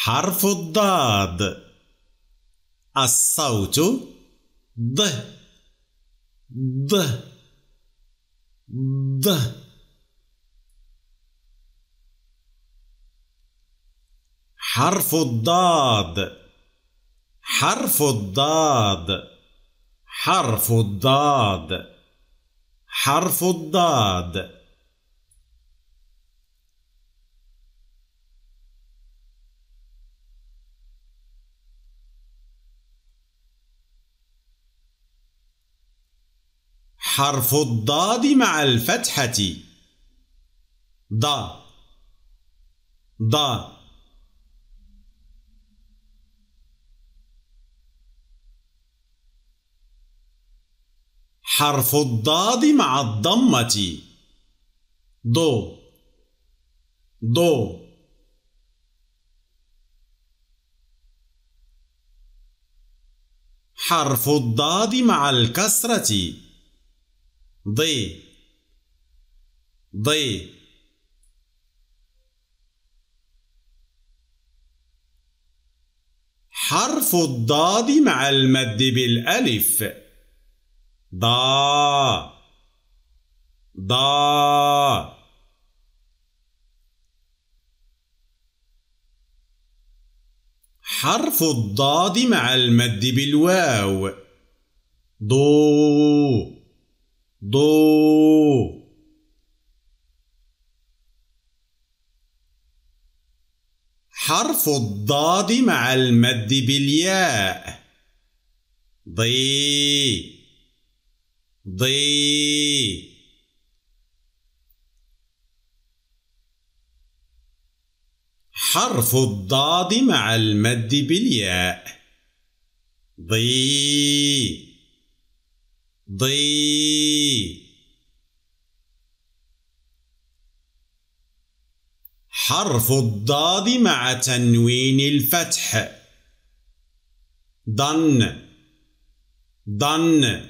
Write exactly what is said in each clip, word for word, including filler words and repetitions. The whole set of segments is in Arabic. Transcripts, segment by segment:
حرف الضاد. الصوت ض ض ض. حرف الضاد. حرف الضاد. حرف الضاد. حرف الضاد. حرف الضاد مع الفتحة ض ض. حرف الضاد مع الضمة ضو ضو. حرف الضاد مع الكسرة ضي ضي. حرف الضاد مع المد بالألف ضا ضا. حرف الضاد مع المد بالواو ضو ضو. حرف الضاد مع المد بالياء ضي ضي. حرف الضاد مع المد بالياء ضي ضي. حرف الضاد مع تنوين الفتح ضن ضن.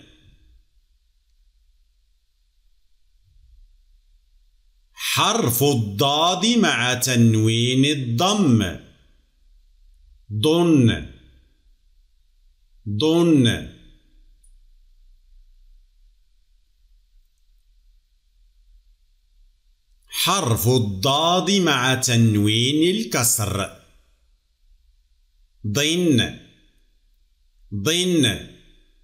حرف الضاد مع تنوين الضم ضن ضن. حرف الضاد مع تنوين الكسر ضن ضن.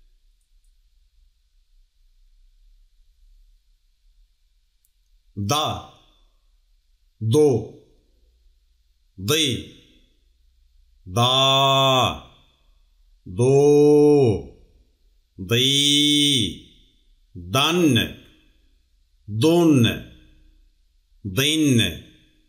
ض ضو ضي ضا ضو ضي ضن ضن ضن.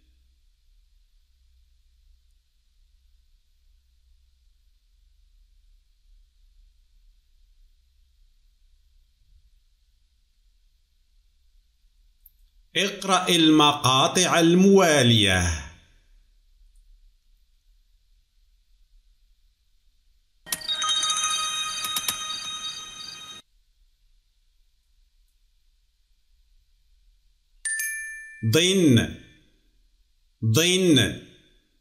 اقرأ المقاطع الموالية. ضن ضن.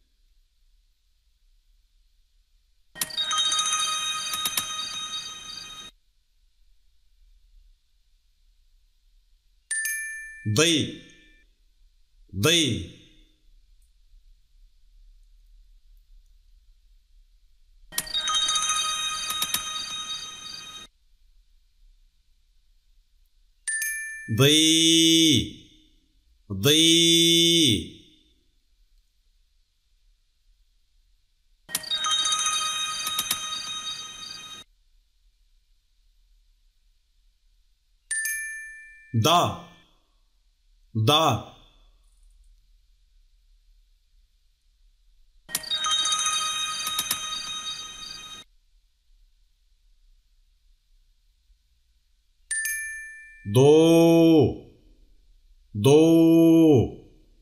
ضي ضي. ضي ضي. ض ض. ضو ضو.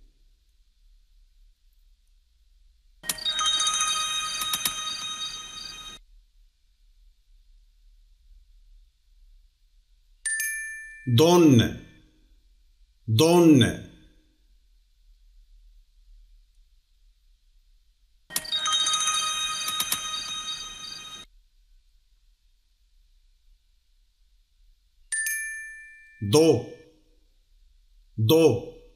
ضن ضن. ضو ضو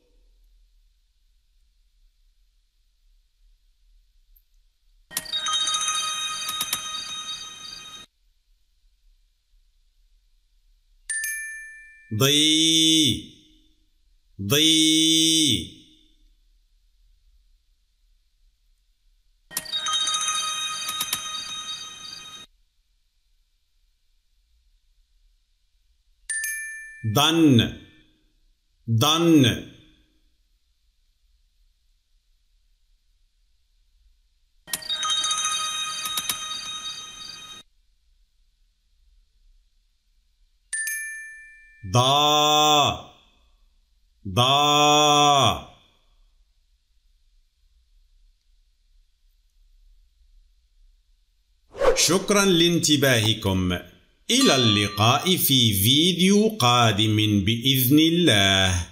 ضي ضي ضن ضن ضا ضا شكرا لانتباهكم. إلى اللقاء في فيديو قادم بإذن الله.